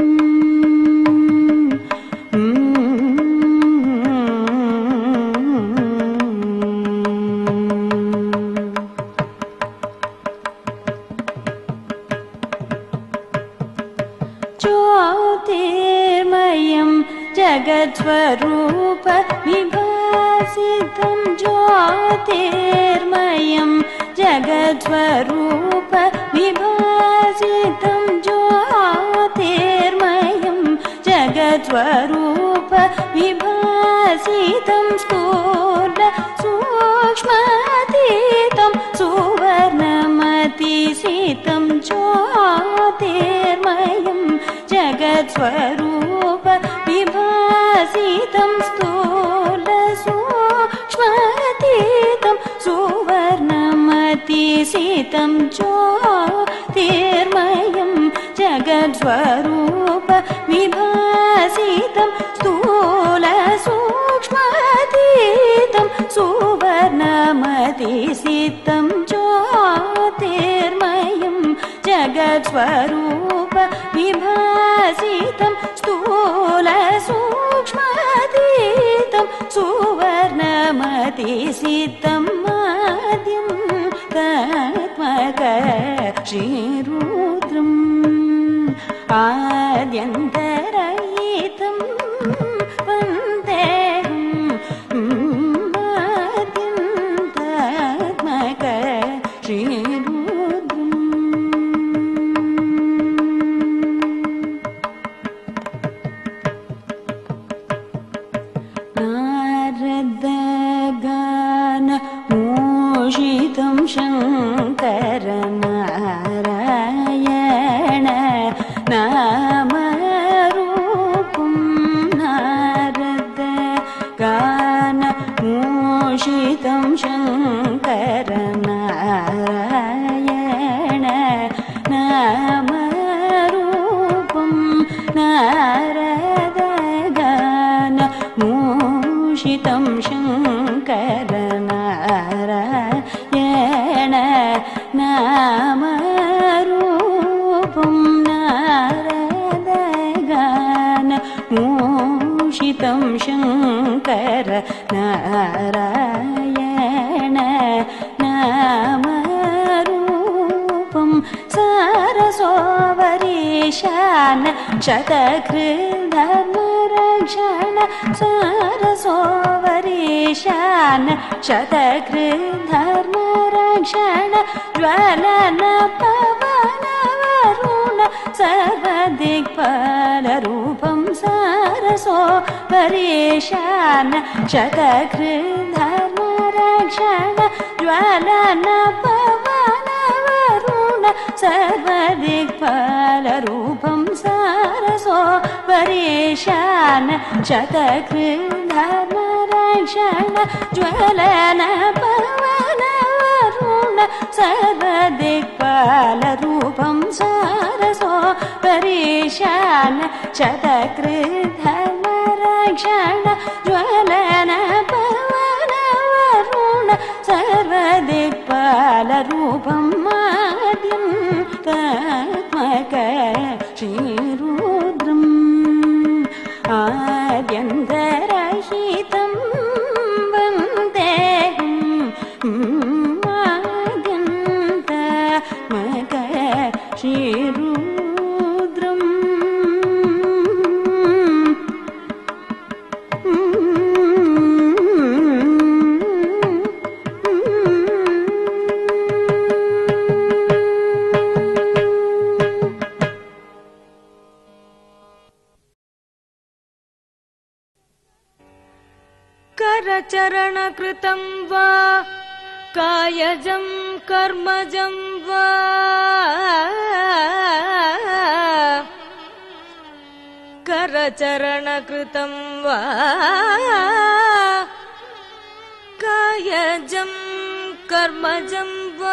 ज्योतिर्मयं जगत्स्वरूप विभासितं ज्योतिर्मयं जगत्स्वरूप विभासितं ज्योतिर्मयं जगत्स्वरूप विभासितं स्थूल सूक्ष्मातीतं सुवर्णमतिसितं ज्योतिर्मयं जगत्स्वरूप विभासितं स्थूल सूक्ष्मातीतं सुवर्णमतिसितं ज्योतिषितं ज्योतिर्मयं जगद्स्वरूप विभासितं स्थूलसूक्ष्मातीतं सुवर्णमतिसितं ज्योतिर्मयं जगद्स्वरूप विभासितं स्थूलसूक्ष्मातीतं सुवर्णमतिसितं माद्यं तत्त्वक श्रीरुद्रम् आद्यन्तरहितं वन्देहं माद्यं तत्त्वक श्रीरुद्रम् नारदगान मोषितं शङ्कर नारायण नामरूपं नारदगान मोषितं शङ्कर नारायण नामरूपं नारदगान मोषितं शङ्कर नारायण नामरूपं नारदगान मोषितं शङ्कर नारायण नामरूपं सारसोवरीशान शतकृद्धर्मरक्षण सारसोवरीशान शतकृद्धर्मरक्षण ज्वलन पवनवरुण सर्वदिक्पालरूपं सारसोवरीशान शतकृद्धर्मरक्षण ज्वलन पवनवरुण सर्वदिक्पालरूपं सारसोवरीशान शतकृद्धर्मरक्षण ज्वलन पवनवरुण सर्वदिक्पालरूपं सारसोवरीशान शतकृद्धर्मरक्षण ज्वलन पवनवरुण सर्वदिक्पालरूपं माद्यं तत्त्वक श्रीरुद्रम् आद्यन्तरहितं वन्देहं आद्यं तत्त्वक श्रीरुद्रम् करचरणकृतं वा कायजं कर्मजं वा करचरणकृतं वा कायजं कर्मजं वा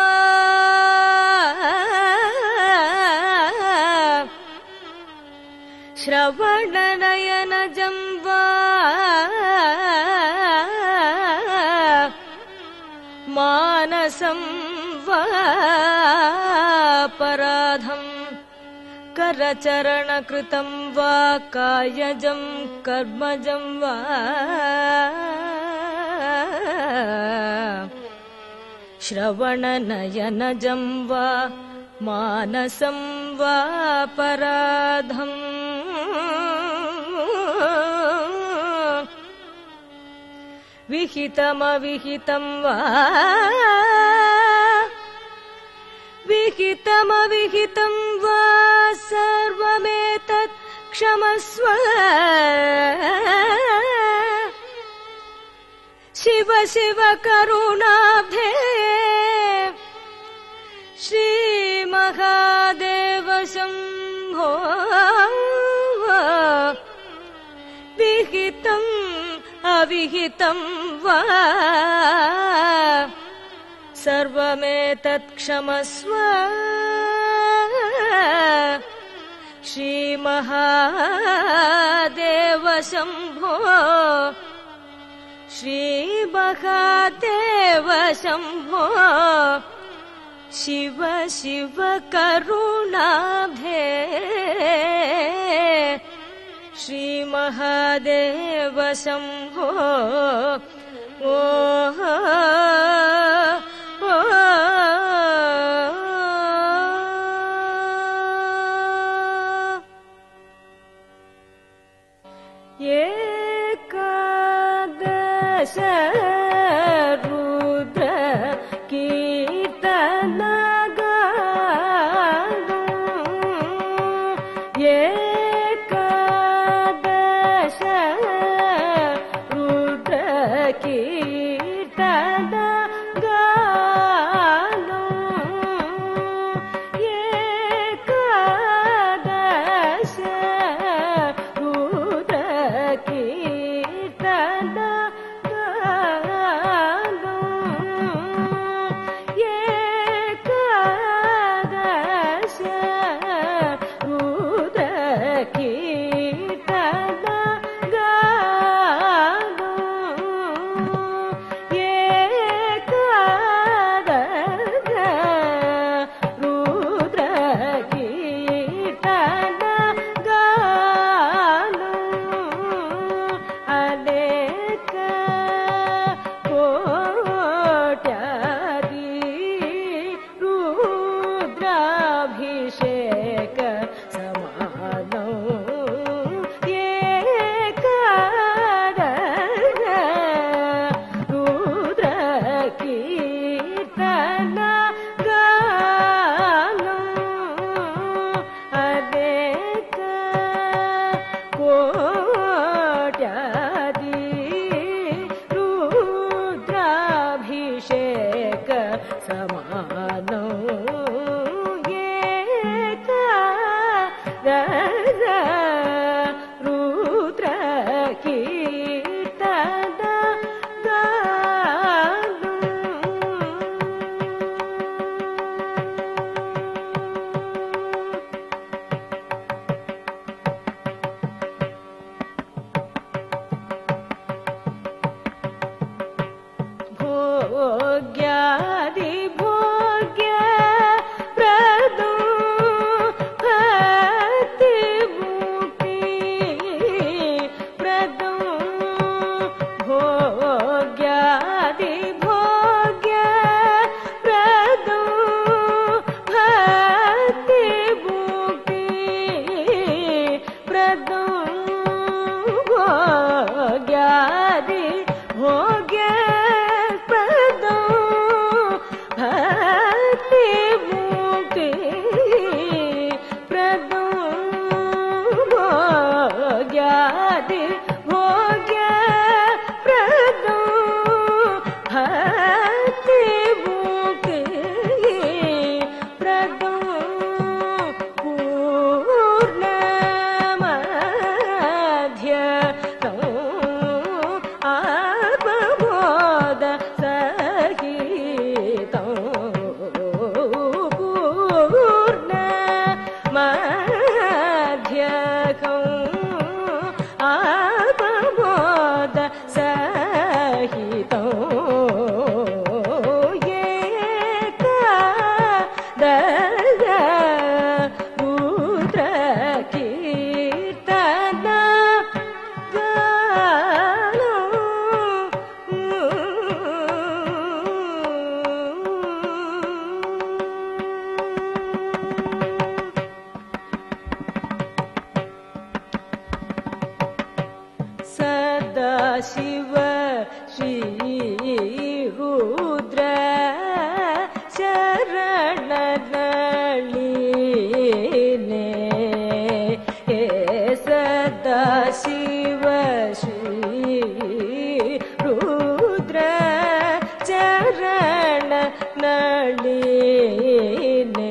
श्रवणनयनजं वा मानसं वा पराधं करचरणकृतं वा कायजं कर्मजं वा श्रवणनयनजं वा मानसं वा पराधम् विहितमविहितं वा विहितमविहितं वा सर्वमेतत् क्षमस्व शिव शिव करुणाब्धे श्रीमहादेव शम्भो विहितम् अविहितं वा सर्वमेतत्क्षमस्व श्रीमहादेव शम्भो श्रीमहादेव शम्भो शिव शिव करुणाब्धे श्रीमहादेव शम्भो ओ एकादश रुद्र कीर्तन गानो एकादश रुद्र कीर्तन गानो एकादश रुद्र कीर्तन गानो एकादश रुद्र कीर्तन गानो एकादश रुद्र कीर्तन गानो अनेक कोट्यादि रुद्राभिषेक समानो एकादश रुद्र कीर्तन गानो अनेक कोट्यादि रुद्राभिषेक समानो एकादश रुद्र कीर्तन गानो भोग्यादि भोग्य प्रदो भक्ति मुक्ति प्रदो भोग्यादि भोग्य प्रदो भक्ति मुक्ति प्रदो भोग्यादि भोग्य प्रदो भक्ति मुक्ति प्रदो भोग्यादि भोग्य प्रदो भक्ति मुक्ति प्रदो पूर्ण मध्य आत्मबोध सहित पूर्ण मध्य आत्मबोध सहित एकादश रुद्र कीर्तन गानो सदा शिव श्री रुद्र शरण नलिने हे सदा शिव श्री रुद्र चरण नलिने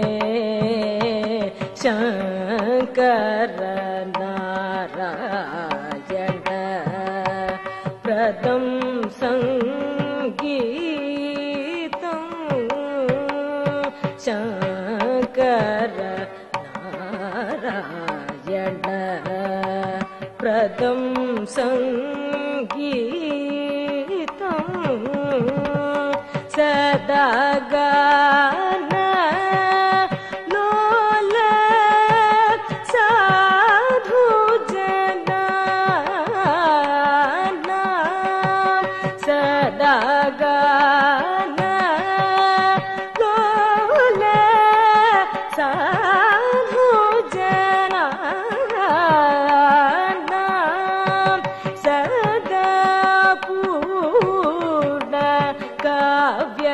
शंकर नारायण प्रदं संगीतम् शङ्कर नारायण प्रदं सङ्गीतम् सदा गान लोल साधु जना सदा गान लोल साधु जना सदा पूर्ण काव्य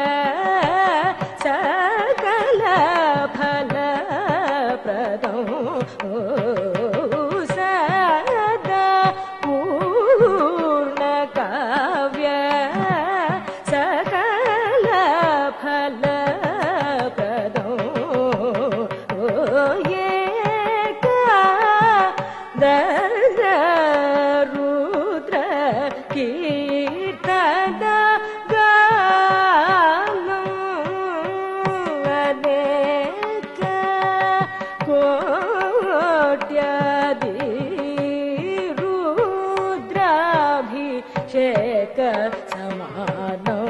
सकल फल प्रदं सदा पूर्ण काव्य सकल फल प्रदं दर्द रुद्र कीर्तन कोट्यादि रुद्राभिषेक समानम्